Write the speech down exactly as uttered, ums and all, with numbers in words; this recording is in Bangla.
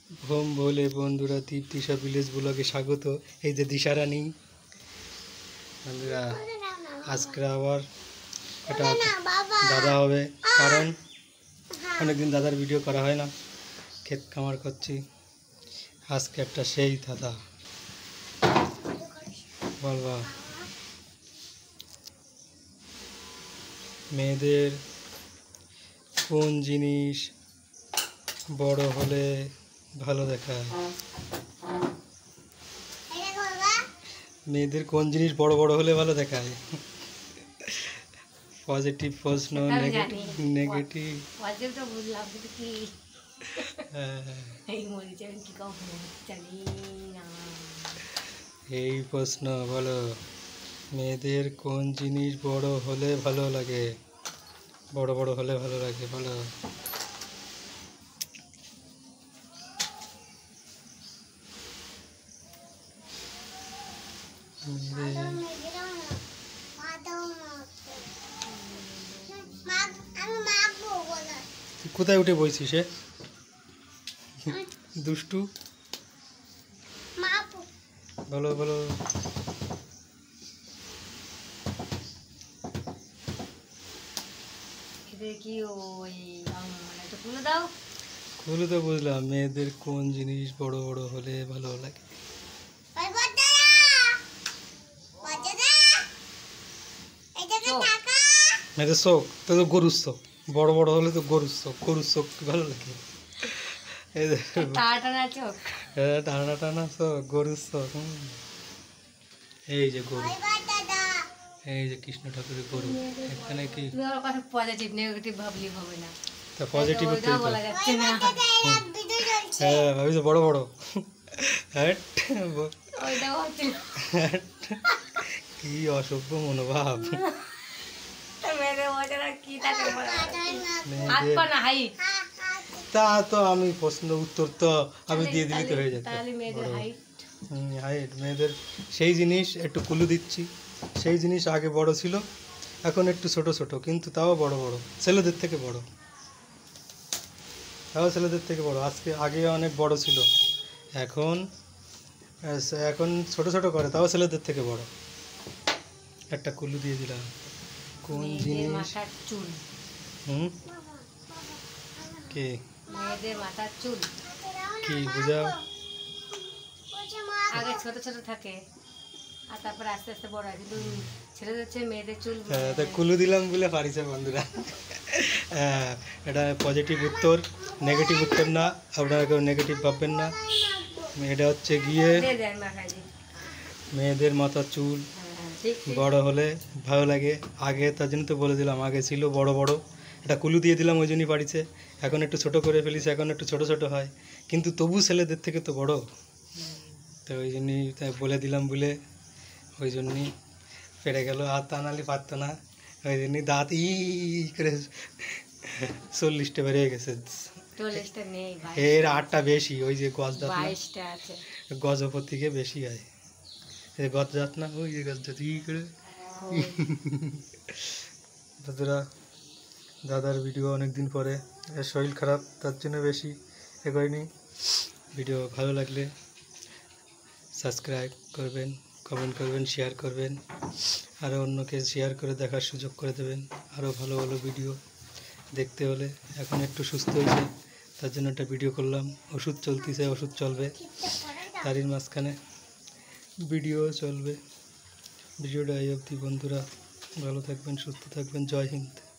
হোম বলে বন্ধুরা, তৃপ্তিশা ভিলেজ ব্লগে স্বাগত। এই যে দিশারানী বন্ধুরা, আজকে আবার এটা দাদা হবে, কারণ অনেকদিন দাদার ভিডিও করা হয় না, ক্ষেত খামার করছি। আজকে একটা সেই দাদা বলবা, মেয়েদের কোন জিনিস বড় হলে ভালো দেখায়? মেয়েদের কোন জিনিস বড় বড় হলে ভালো দেখায়? পজিটিভ প্রশ্ন, নেগেটিভ নেগেটিভ পজিটিভ তো বুঝলাম, কিন্তু কি এই মরিচের কি কম জানি না। এই প্রশ্ন বলো, মেয়েদের কোন জিনিস বড় হলে ভালো লাগে? বড় বড় হলে ভালো লাগে বলো। কোথায় উঠে বইছিস সে দুষ্টু? বলো বলো। কি ওই একটু খুলে দাও। খুলে তো বুঝলাম, মেয়েদের কোন জিনিস বড় বড় হলে ভালো লাগে? মেয়েদের শোক তো তো গরুর শোক, বড় বড় হলে তো গরুর শোক, গরুর শোক ভালো লাগে। এই যে টানা চোখ, টানা টানা শোক, গরুর শোক। এই যে গরু, এই যে কৃষ্ণ ঠাকুরের গরু। এখানে কি পজিটিভ নেগেটিভ ভাবলি হবে না, তা পজিটিভ বলা যাচ্ছে না। হ্যাঁ ভাবি তো বড় বড়। কি অসভ্য মনোভাব। তা তো আমি প্রশ্ন উত্তর তো আমি দিয়ে দিলে তো হয়ে যেত। হাইট মেয়েদের সেই জিনিস একটু কুলু দিচ্ছি, সেই জিনিস আগে বড় ছিল, এখন একটু ছোট ছোট, কিন্তু তাও বড় বড়, ছেলেদের থেকে বড়, তাও ছেলেদের থেকে বড়। আজকে আগে অনেক বড় ছিল, এখন এখন ছোট ছোট করে, তাও ছেলেদের থেকে বড়। একটা কুলু দিয়ে দিলাম। কোন জিনিস? হুম কি মেয়েদের মাথার চুল কি বুঝাও? আগে ছোট ছোট থাকে আর তারপরে আস্তে আস্তে বড় হয়, কিন্তু ছেলেদের হচ্ছে মেয়েদের চুল। হ্যাঁ, তা কুলু দিলাম বলে পারিছে বন্ধুরা। হ্যাঁ, এটা পজিটিভ উত্তর, নেগেটিভ উত্তর না, আপনারা কেউ নেগেটিভ ভাববেন না। এটা হচ্ছে গিয়ে মেয়েদের মাথার চুল বড় হলে ভালো লাগে। আগে তার জন্য তো বলে দিলাম, আগে ছিল বড় বড়, এটা কুলু দিয়ে দিলাম ওই জন্যই পারিছে। এখন একটু ছোট করে ফেলিছে, এখন একটু ছোট ছোট হয়, কিন্তু তবু ছেলেদের থেকে তো বড়, তো ওই জন্যই তাই বলে দিলাম বলে ওই জন্যই পেরে গেল। আর তা নাহলে পারতো না, ওই জন্যই দাঁত ই করে চল্লিশটা বেরিয়ে গেছে। এর আটটা বেশি, ওই যে গজ দাঁত, গজপর থেকে বেশি হয়। এই গজ দাঁত না, ওই যে গজ দাঁত ই করে। দাদারা, দাদার ভিডিও অনেকদিন পরে, এর শরীর খারাপ, তার জন্য বেশি এগোয়নি। ভিডিও ভালো লাগলে সাবস্ক্রাইব করবেন, কমেন্ট করবেন, শেয়ার করবেন, আরও অন্যকে শেয়ার করে দেখার সুযোগ করে দেবেন। আরও ভালো ভালো ভিডিও দেখতে হলে, এখন একটু সুস্থ হয়েছে তার জন্য একটা ভিডিও করলাম। ওষুধ চলতেছে, ওষুধ চলবে, তারই মাঝখানে ভিডিও চলবে। ভিডিওটা এই অবধি বন্ধুরা, ভালো থাকবেন, সুস্থ থাকবেন, জয় হিন্দ।